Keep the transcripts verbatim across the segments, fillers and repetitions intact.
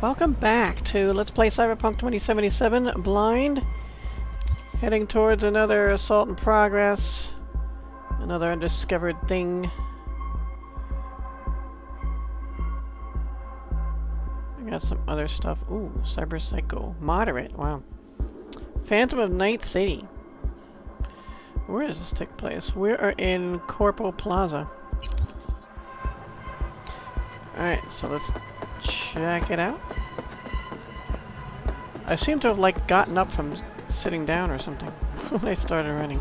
Welcome back to Let's Play Cyberpunk twenty seventy-seven Blind. Heading towards another assault in progress. Another undiscovered thing. I got some other stuff. Ooh, Cyber Psycho. Moderate, wow. Phantom of Night City. Where does this take place? We are in Corpo Plaza. Alright, so let's check it out. I seem to have like gotten up from sitting down or something when I started running.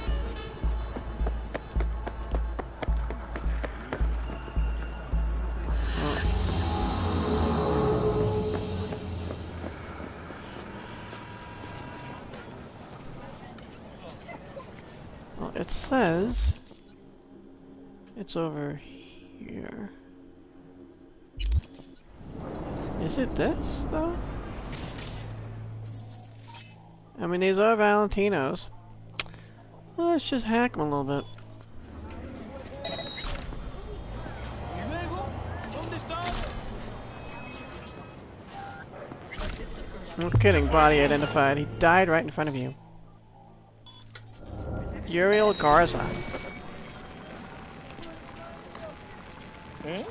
Oh. Well, it says it's over here. Is it this, though? I mean, these are Valentinos. Well, let's just hack them a little bit. No kidding, body identified. He died right in front of you. Uriel Garza. Eh?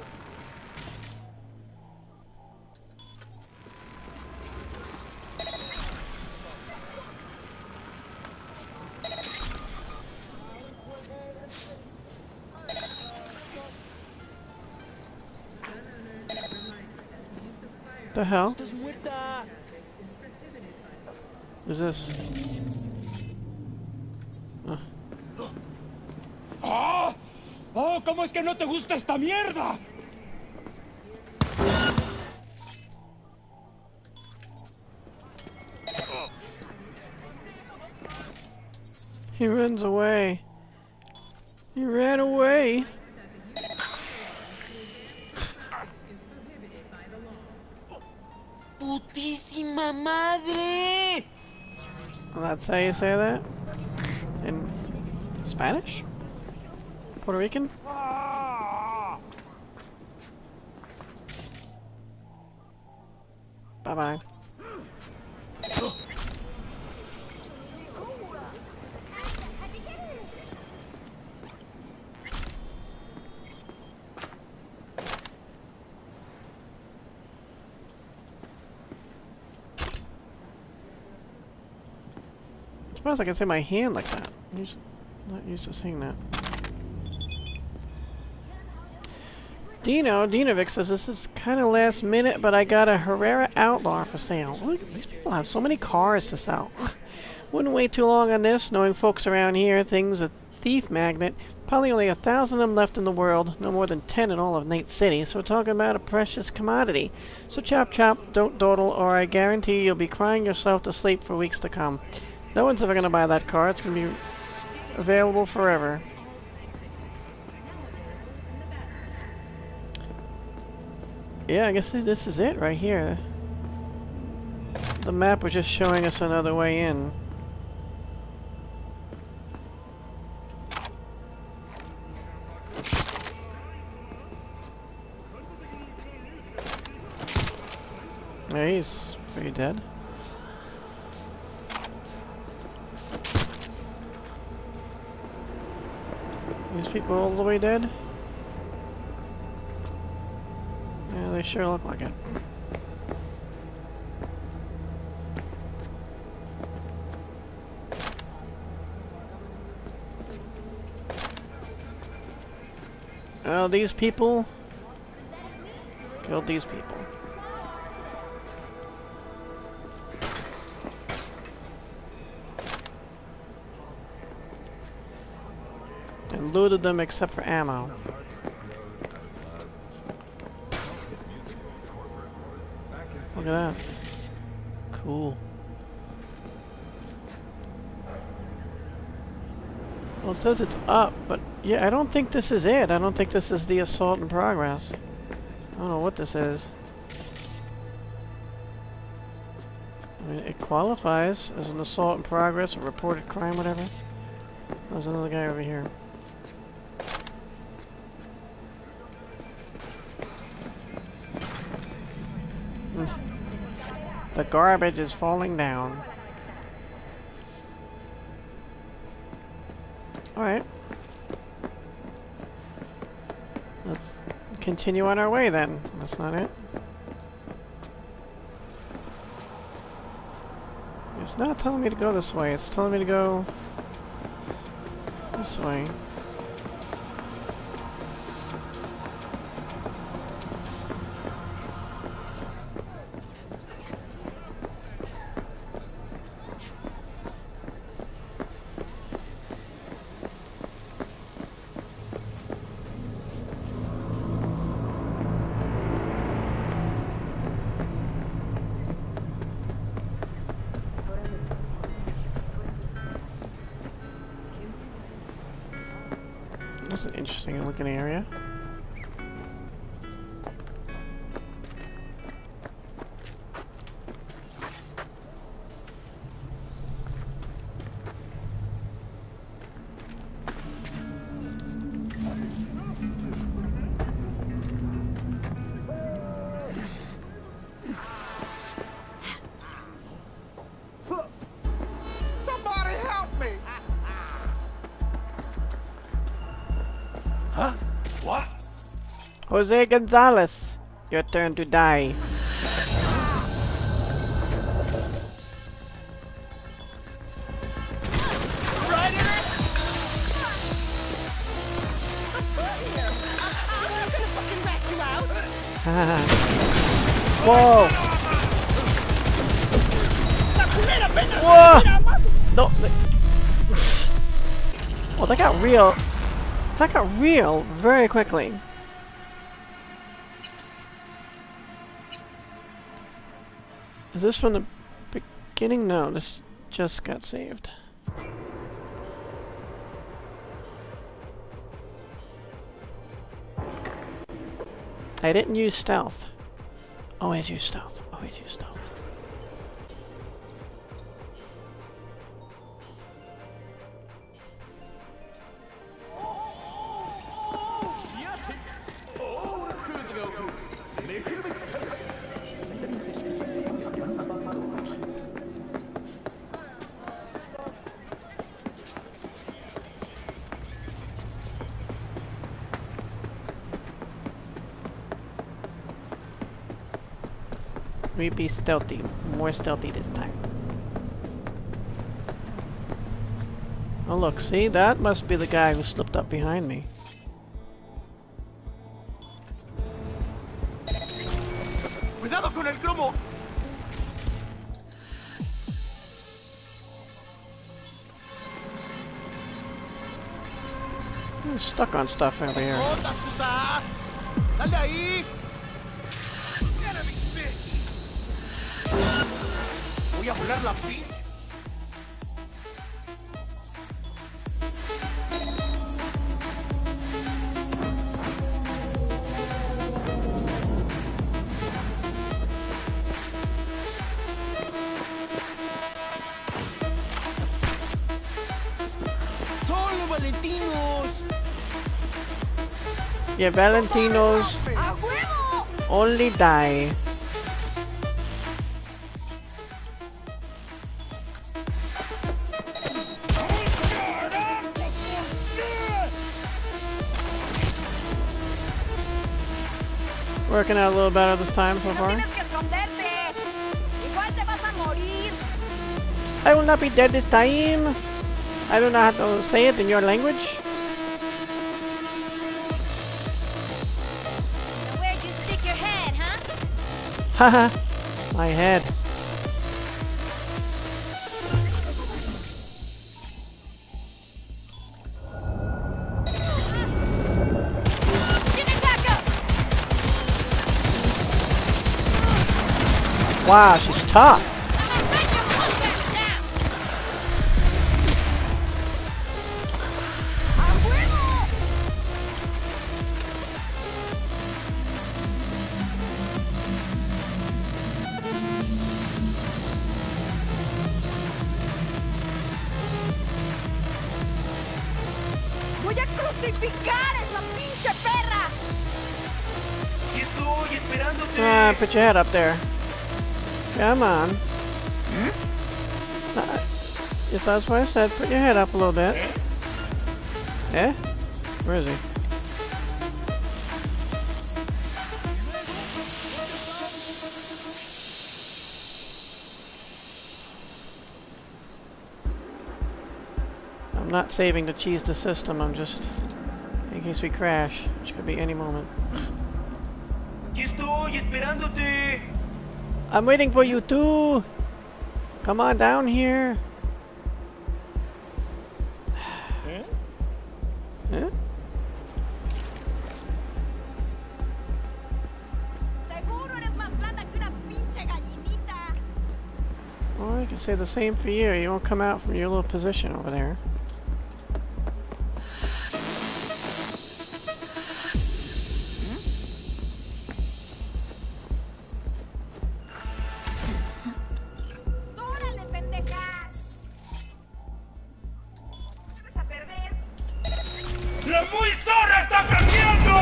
The hell? Who's this? Uh. ¡Oh! ¡Oh! ¿Cómo es que no te gusta esta mierda? He runs away. He ran away. ¡Putísima madre! Well, that's how you say that? In Spanish? Puerto Rican? Bye-bye. I suppose I can say my hand like that. I'm just not used to seeing that. Dino, Dinovic says this is kind of last minute, but I got a Herrera Outlaw for sale. Look, these people have so many cars to sell. Wouldn't wait too long on this, knowing folks around here, things a thief magnet. Probably only a thousand of them left in the world, no more than ten in all of Night City, so we're talking about a precious commodity. So chop chop, don't dawdle, or I guarantee you'll be crying yourself to sleep for weeks to come. No one's ever going to buy that car. It's going to be available forever. Yeah, I guess this is it right here. The map was just showing us another way in. Yeah, he's pretty dead. These people all the way dead? Yeah, they sure look like it. Oh, these people killed these people. And looted them except for ammo. Look at that. Cool. Well, it says it's up, but yeah, I don't think this is it. I don't think this is the assault in progress. I don't know what this is. I mean, it qualifies as an assault in progress, a reported crime, whatever. There's another guy over here. Hmm. The garbage is falling down. Alright. Let's continue on our way then. That's not it. It's not telling me to go this way. It's telling me to go this way. That's an interesting looking area. Somebody help me! Huh? What? Jose Gonzalez, your turn to die. Whoa! Whoa! No. Well, that got real. That got real very quickly. Is this from the beginning? No, this just got saved. I didn't use stealth. Always use stealth. Always use stealth. We be stealthy, more stealthy this time. Oh look, see? That must be the guy who slipped up behind me. Cuidado con el cromo. I'm stuck on stuff over here. ¡Otra, puta! ¡Sal de ahí! Enemy bitch. Voy a volar la pinche. ¡Solo Valentinos! Yeah, Valentinos only die. Working out a little better this time so far. I will not be dead this time. I don't know how to say it in your language. Where'd you stick your head, huh? Haha, my head. Give it back up! Wow, she's tough. I'm gonna break your mustache down! ¡A huevo! ¡Voy a crucificar esa pinche perra! Estoy esperándote. Ah, put your head up there. Come on. Hmm? Uh, yes, that's what I said. Put your head up a little bit. Eh? Where is he? I'm not saving to cheese the system, I'm just in case we crash, which could be any moment. I'm waiting for you too! Come on down here! Eh? Eh? Well, I can say the same for you. You won't come out from your little position over there. ¡La muy zorra está perdiendo!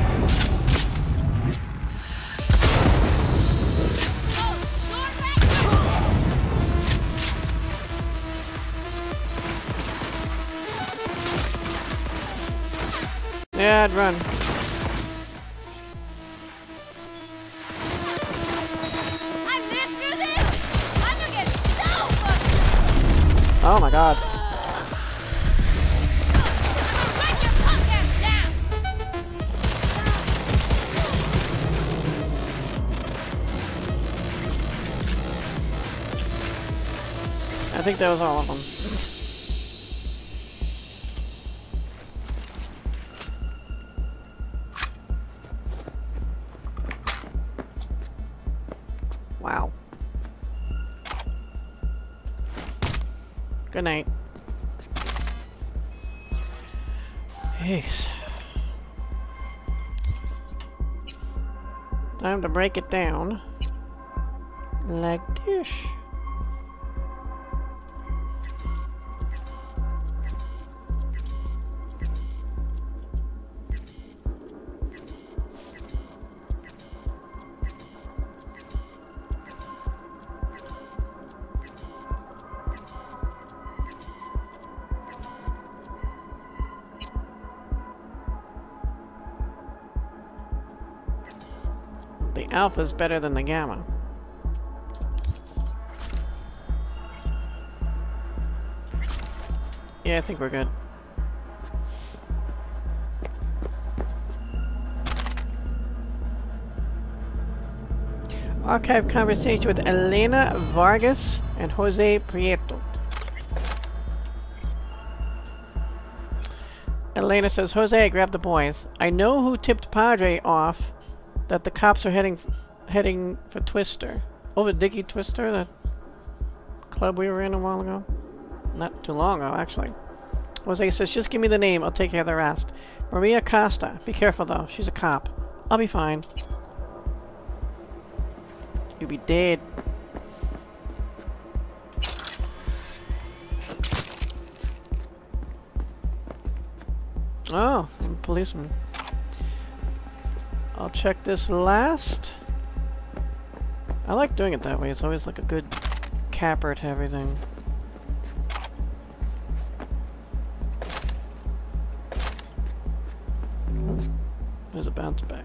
Yeah, I'd run. I lived through this! I'm gonna get so fucked! Oh my god. Write your punk ass down! I think that was all of them. Wow. Good night. Jeez. Time to break it down. Like this. The alpha is better than the gamma. Yeah, I think we're good. Archive conversation with Elena Vargas and Jose Prieto. Elena says, Jose, grab the boys. I know who tipped Padre off that the cops are heading heading for Twister. Over Dicky Twister, that club we were in a while ago. Not too long ago, actually. Jose says, just give me the name, I'll take care of the rest. Maria Costa. Be careful, though. She's a cop. I'll be fine. You'll be dead. Oh, I'm a policeman. I'll check this last. I like doing it that way. It's always like a good capper to everything. Oh, there's a bounce back.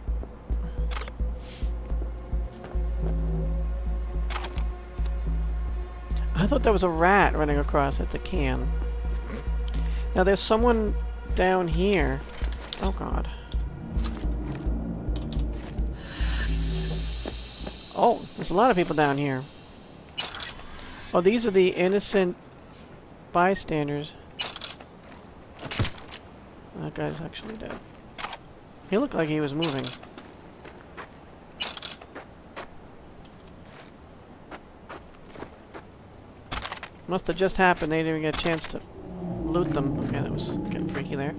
I thought that was a rat running across at the can. Now there's someone down here. Oh god. Oh, there's a lot of people down here. Oh, these are the innocent bystanders. That guy's actually dead. He looked like he was moving. Must have just happened. They didn't even get a chance to loot them. Okay, that was getting freaky there.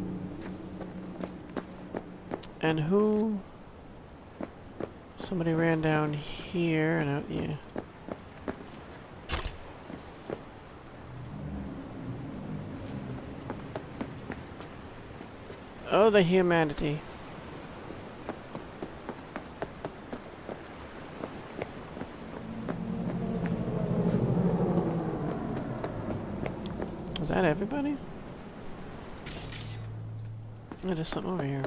And who... Somebody ran down here and out, yeah. Oh, the humanity. that everybody? Oh, there's something over here.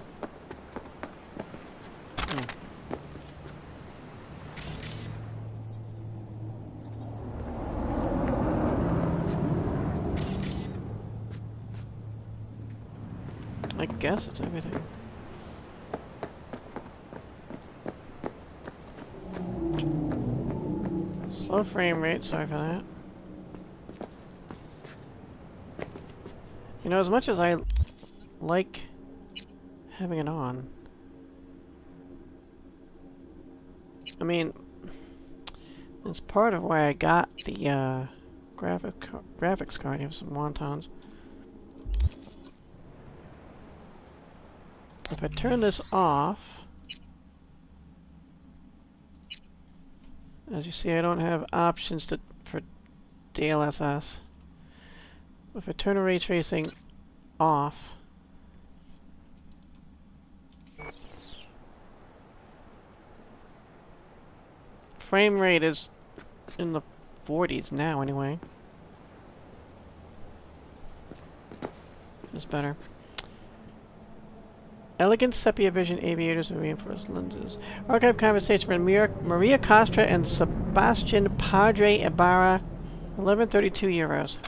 Hmm. I guess it's everything. Slow frame rate, sorry for that. You know, as much as I like having it on, I mean, it's part of why I got the uh, graphic ca graphics card. You have some wontons. If I turn this off, as you see, I don't have options to for D L S S. If I turn the ray tracing off, frame rate is in the forties now, anyway. It's better. Elegant sepia vision aviators and reinforced lenses. Archive conversation from Maria, Maria Costra and Sebastian Padre Ibarra. eleven thirty-two euros.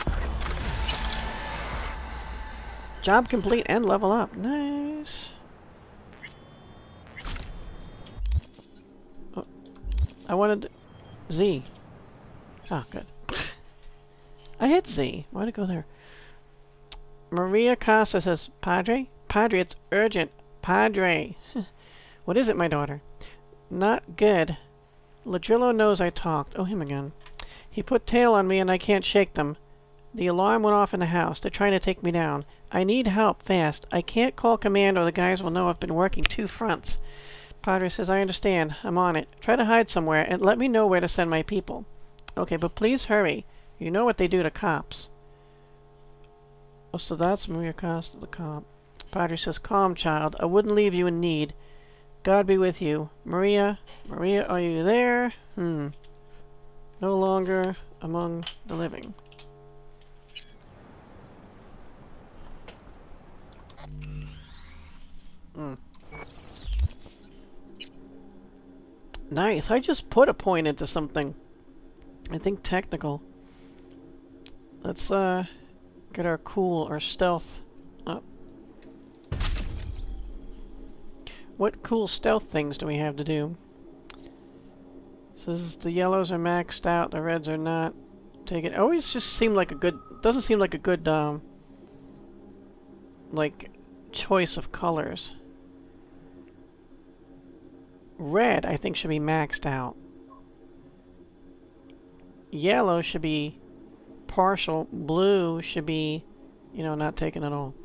Job complete and level up. Nice. Oh, I wanted Z. Ah, good. I hit Z. Why'd it go there? Maria Costa says, Padre? Padre, it's urgent. Padre. What is it, my daughter? Not good. Ladrillo knows I talked. Oh, him again. He put tail on me and I can't shake them. The alarm went off in the house. They're trying to take me down. I need help, fast. I can't call command or the guys will know I've been working two fronts. Padre says, I understand. I'm on it. Try to hide somewhere and let me know where to send my people. Okay, but please hurry. You know what they do to cops. Oh, so that's Maria Costa, the cop. Padre says, calm, child. I wouldn't leave you in need. God be with you. Maria, Maria, are you there? Hmm. No longer among the living. Hmm. Nice. I just put a point into something. I think technical. Let's, uh, get our cool, our stealth up. What cool stealth things do we have to do? So this is, the yellows are maxed out, the reds are not. Take it. Always just seemed like a good, doesn't seem like a good, um, like, choice of colors. Red, I think, should be maxed out. Yellow should be partial. Blue should be, you know, not taken at all.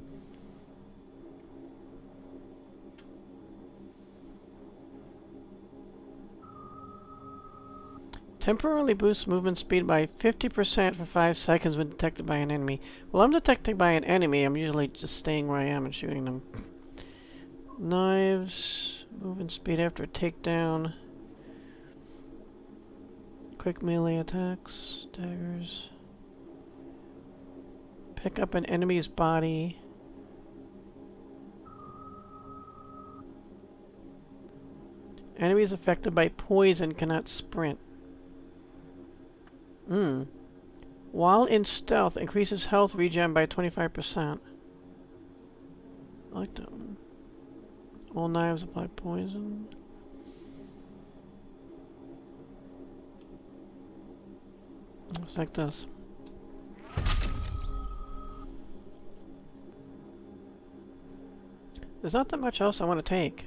Temporarily boosts movement speed by fifty percent for five seconds when detected by an enemy. Well, I'm detected by an enemy. I'm usually just staying where I am and shooting them. Knives. Movement speed after a takedown. Quick melee attacks. Daggers. Pick up an enemy's body. Enemies affected by poison cannot sprint. Hmm. While in stealth, increases health regen by twenty-five percent. I like that one. All knives apply poison. Looks like this. There's not that much else I want to take.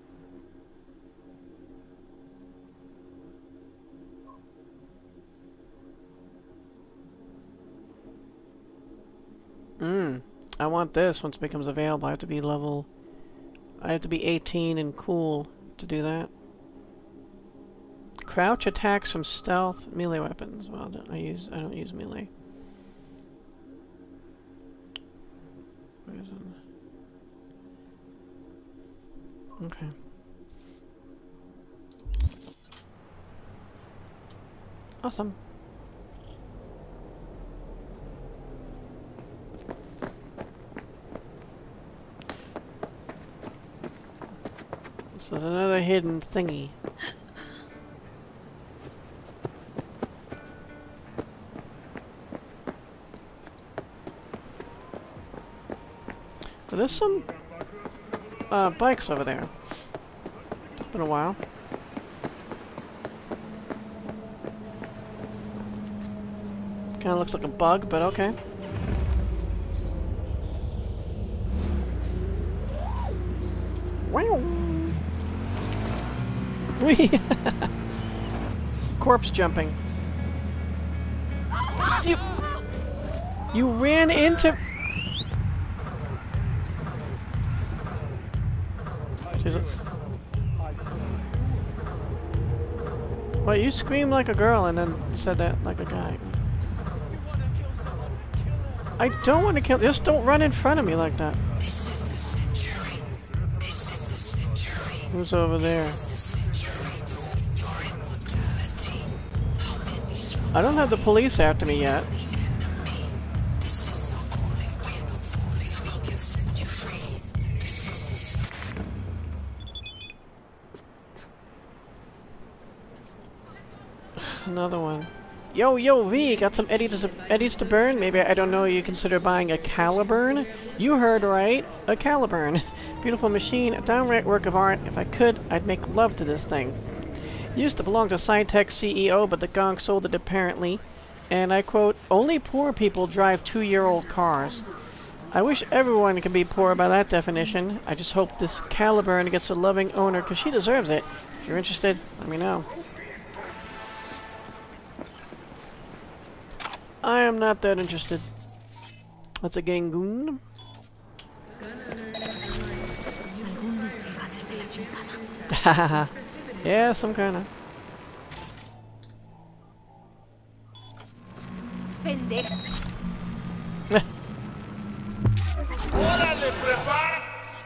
Hmm. I want this once it becomes available. I have to be level... I have to be eighteen and cool to do that. Crouch attacks from stealth melee weapons. Well, don't I use I don't use melee. Poison. Okay. Awesome. So there's another hidden thingy. But there's some uh, bikes over there. It's been a while. Kind of looks like a bug, but okay. Wow. Wee. Corpse jumping. You. You ran into. Jesus. Well, you screamed like a girl and then said that like a guy. I don't want to kill. Just don't run in front of me like that. This is the century. This is the century. Who's over there? I don't have the police after me yet. Another one. Yo, yo, V, got some eddies to, eddies to burn? Maybe, I don't know, you consider buying a Caliburn? You heard right, a Caliburn. Beautiful machine, a downright work of art. If I could, I'd make love to this thing. Used to belong to Cytech C E O, but the gong sold it apparently. And I quote, only poor people drive two-year-old cars. I wish everyone could be poor by that definition. I just hope this Caliburn gets a loving owner, because she deserves it. If you're interested, let me know. I am not that interested. That's a gangoon. Hahaha. Yeah, some kind of. Pendejo. ¡Órale, prepara!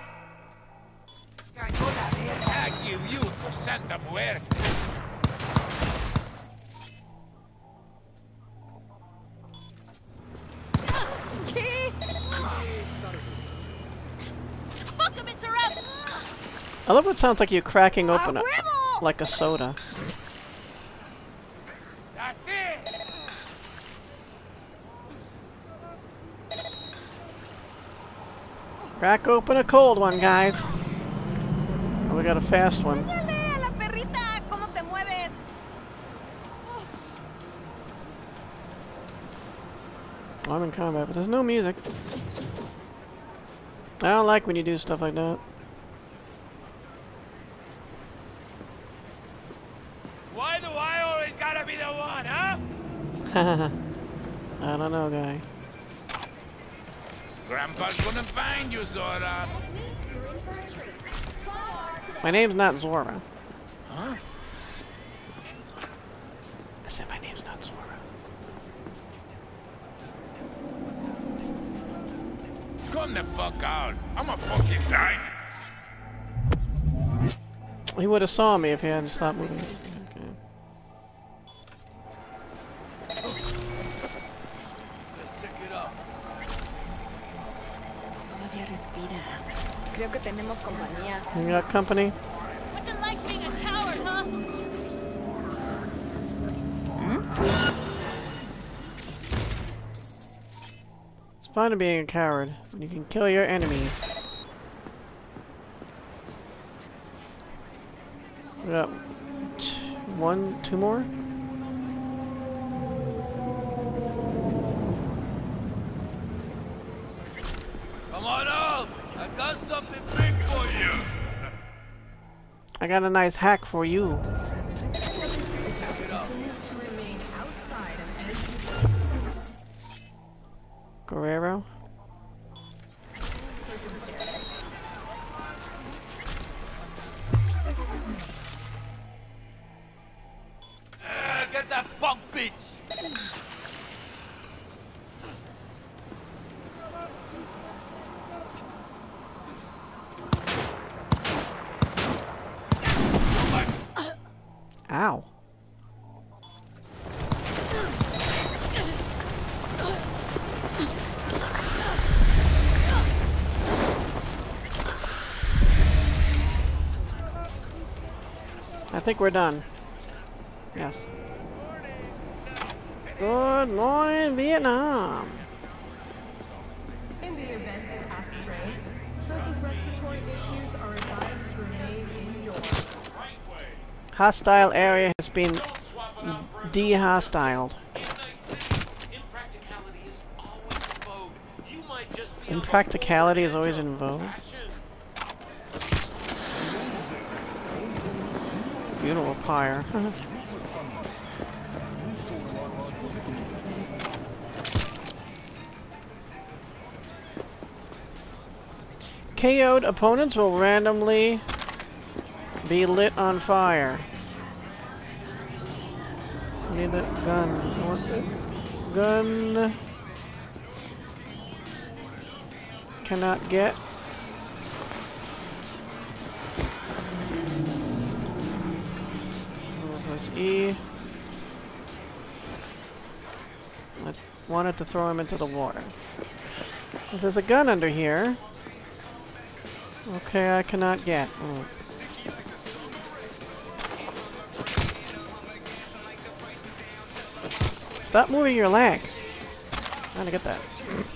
I give you to Santa Muerte. Fuck him, interrupt! I love what it sounds like you're cracking open a, like a soda. That's it! Crack open a cold one, guys. Oh, we got a fast one. Dale a la perrita, ¿cómo te mueves? Oh, I'm in combat, but there's no music. I don't like when you do stuff like that. Why do I always gotta be the one, huh? I don't know, guy. Grandpa's gonna find you, Zora. My name's not Zora. Huh? I said my name's not Zora. Come the fuck out. I'm a fucking die. He would have saw me if he hadn't stopped moving. Okay. Let's check it out. Todavía respira. Creo que tenemos compañía. You got company? What's it like being a coward, huh? It's fun being a coward when you can kill your enemies. We got t one, two more? Come on up. I got something big for you. I got a nice hack for you. Check it out. Guerrero? Uh, get that punk bitch. Ow. I think we're done. Yes. Good morning, Vietnam. In the event of acid rain, those with respiratory issues are advised to remain indoors. Hostile area has been de-hostiled. Impracticality is always in vogue. Funeral pyre. K O'd opponents will randomly be lit on fire. I need that gun. I want that gun. Cannot get. Press E. I wanted to throw him into the water. If there's a gun under here. Okay, I cannot get. Mm. Stop moving your leg. I'm trying to get that.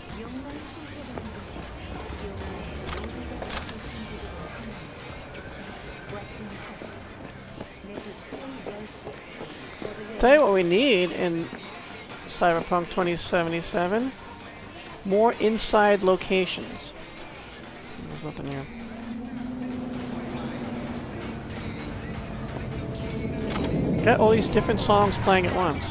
Tell you what we need in Cyberpunk twenty seventy-seven. More inside locations. There's nothing here. Got all these different songs playing at once.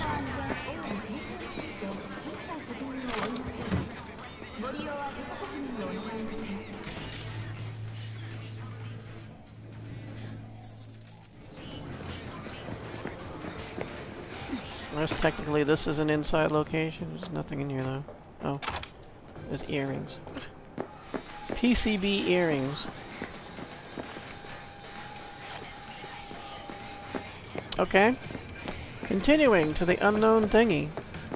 There's technically, this is an inside location. There's nothing in here though. Oh, there's earrings. P C B earrings. Okay. Continuing to the unknown thingy.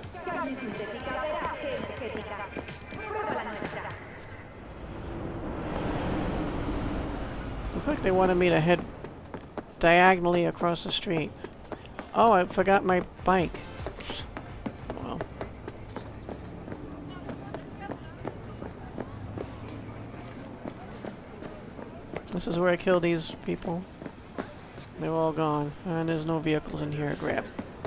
Look like they wanted me to head diagonally across the street. Oh, I forgot my bike. Well. This is where I kill these people. They're all gone. And there's no vehicles in here to grab.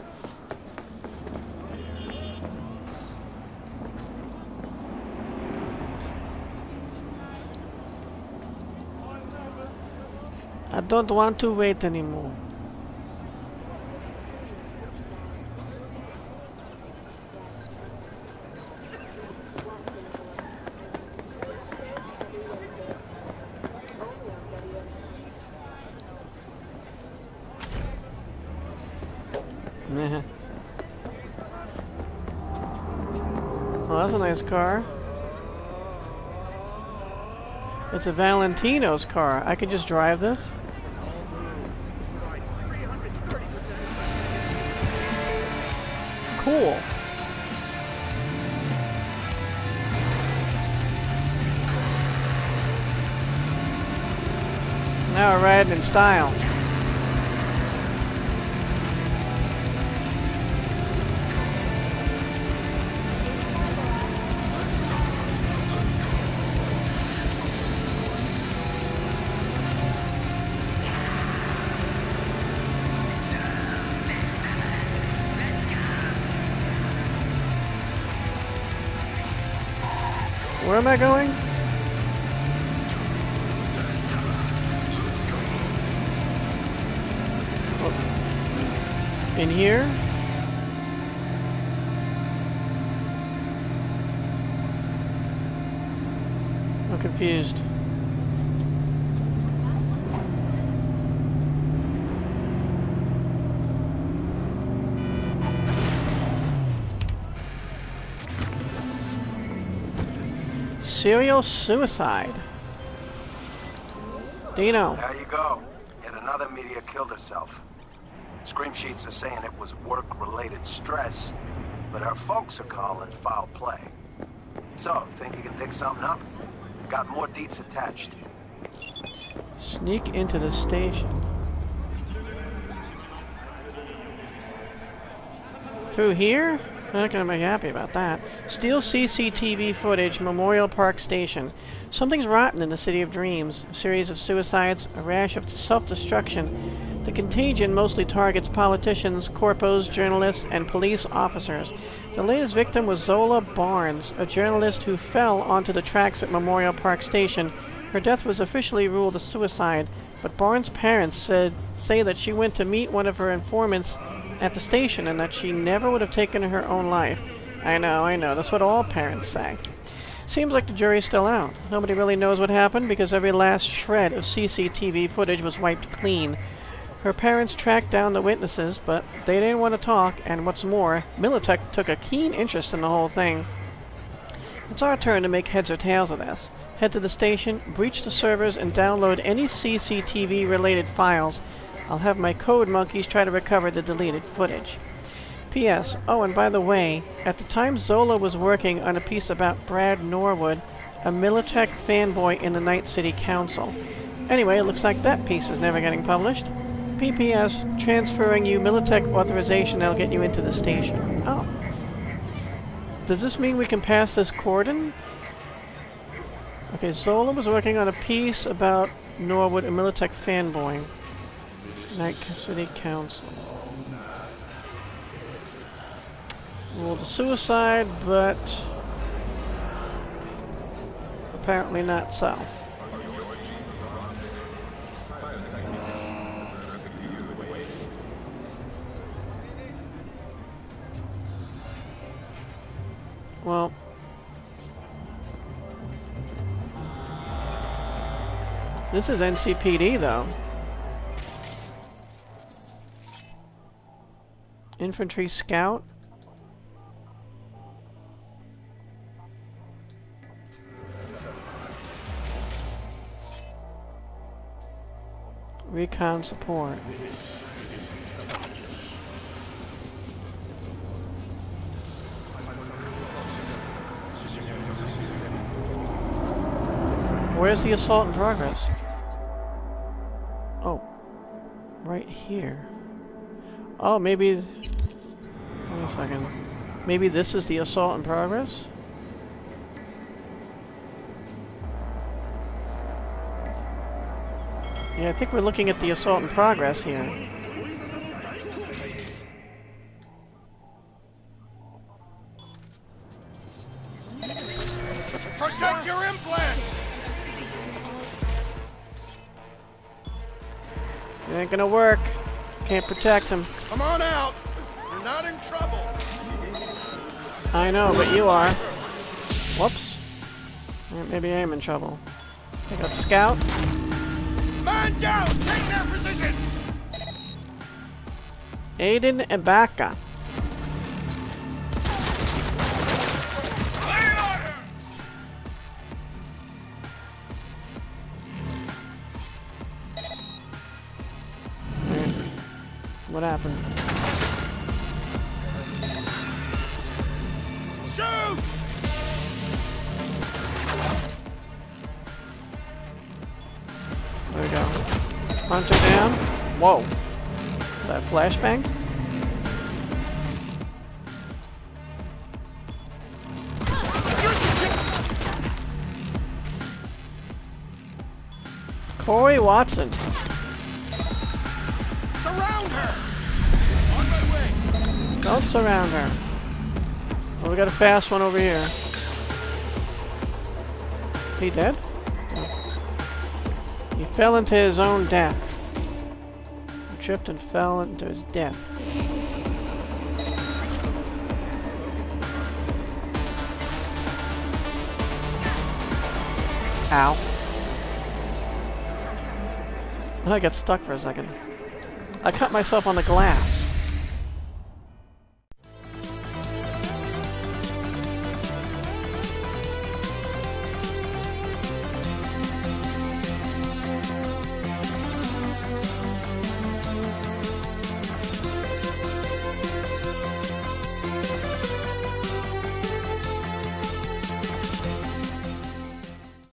I don't want to wait anymore. Well, that's a nice car. It's a Valentinos car. I could just drive this. Cool. Now we're riding in style. Where am I going? Oh. In here? I'm confused. Serial suicide. Dino. There you go. Yet another media killed herself. Scream sheets are saying it was work-related stress, but her folks are calling foul play. So, think you can dig something up? Got more deets attached. Sneak into the station. Through here? Not gonna be happy about that. Steal C C T V footage, Memorial Park Station. Something's rotten in the City of Dreams. A series of suicides, a rash of self-destruction. The contagion mostly targets politicians, corpos, journalists, and police officers. The latest victim was Zola Barnes, a journalist who fell onto the tracks at Memorial Park Station. Her death was officially ruled a suicide, but Barnes' parents said say that she went to meet one of her informants at the station and that she never would have taken her own life. I know, I know, that's what all parents say. Seems like the jury's still out. Nobody really knows what happened because every last shred of C C T V footage was wiped clean. Her parents tracked down the witnesses, but they didn't want to talk, and what's more, Militech took a keen interest in the whole thing. It's our turn to make heads or tails of this. Head to the station, breach the servers, and download any C C T V-related files. I'll have my code monkeys try to recover the deleted footage. P S. Oh, and by the way, at the time Zola was working on a piece about Brad Norwood, a Militech fanboy in the Night City Council. Anyway, it looks like that piece is never getting published. P P S. Transferring you Militech authorization that'll get you into the station. Oh. Does this mean we can pass this cordon? Okay, Zola was working on a piece about Norwood, a Militech fanboy. Night City Council. Ruled a suicide, but apparently not so. Well, this is N C P D though. Infantry Scout. Recon support. Where's the assault in progress? Oh, right here. Oh, maybe... Wait a second. Maybe this is the assault in progress? Yeah, I think we're looking at the assault in progress here. Protect your implants! It ain't gonna work. Can't protect them. Come on out! You're not in trouble! I know, but you are. Whoops. Maybe I am in trouble. Pick up Scout. Man down! Take their position! Aiden Ibaka. What happened? Shoot! There we go. Hunter down. Whoa. Is that a flashbang? Corey Watson. Surround her! On my way! Don't surround her. Well, we got a fast one over here. Is he dead? He fell into his own death. He tripped and fell into his death. Ow. I got stuck for a second. I cut myself on the glass.